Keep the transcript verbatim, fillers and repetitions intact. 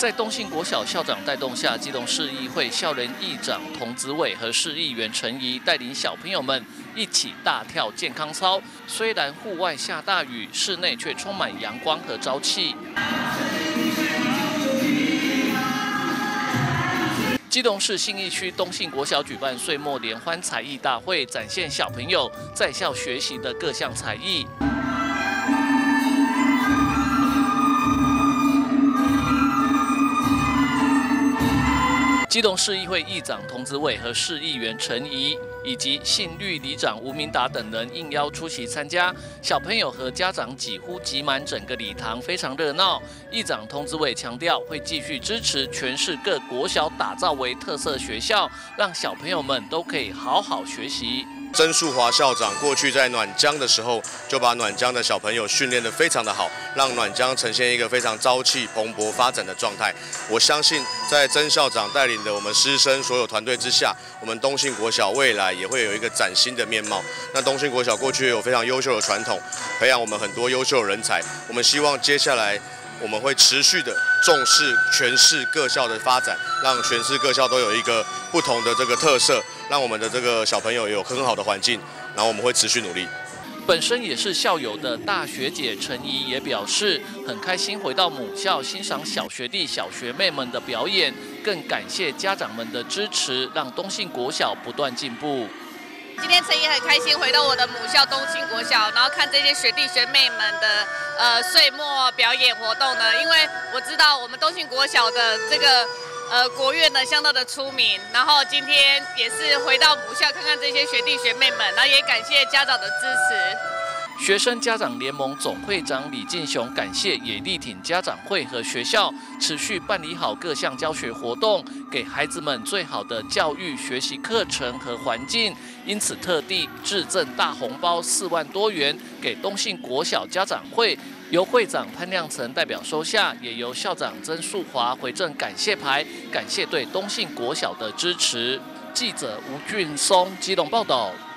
在东信国小校长带动下，基隆市议会校联议长童子伟和市议员陈怡带领小朋友们一起大跳健康操。虽然户外下大雨，室内却充满阳光和朝气。基隆市信义区东信国小举办岁末联欢才艺大会，展现小朋友在校学习的各项才艺。 基隆市议会议长童子伟和市议员陈怡，以及信律里长吴明达等人应邀出席参加。小朋友和家长几乎挤满整个礼堂，非常热闹。议长童子伟强调，会继续支持全市各国小打造为特色学校，让小朋友们都可以好好学习。 曾树华校长过去在暖江的时候，就把暖江的小朋友训练得非常的好，让暖江呈现一个非常朝气蓬勃发展的状态。我相信，在曾校长带领的我们师生所有团队之下，我们东信国小未来也会有一个崭新的面貌。那东信国小过去有非常优秀的传统，培养我们很多优秀的人才。我们希望接下来我们会持续的重视全市各校的发展，让全市各校都有一个不同的这个特色。 让我们的这个小朋友有很好的环境，然后我们会持续努力。 本身也是校友的大学姐陈怡也表示，很开心回到母校欣赏小学弟、小学妹们的表演，更感谢家长们的支持，让东信国小不断进步。 今天陈怡很开心回到我的母校东信国小，然后看这些学弟学妹们的呃岁末表演活动呢，因为我知道我们东信国小的这个。 呃，国乐呢相当的出名，然后今天也是回到母校看看这些学弟学妹们，然后也感谢家长的支持。 学生家长联盟总会长李进雄感谢，也力挺家长会和学校持续办理好各项教学活动，给孩子们最好的教育学习课程和环境，因此特地致赠大红包四万多元给东信国小家长会。 由会长潘亮成代表收下，也由校长曾树华回赠感谢牌，感谢对东信国小的支持。记者吴俊松基隆报道。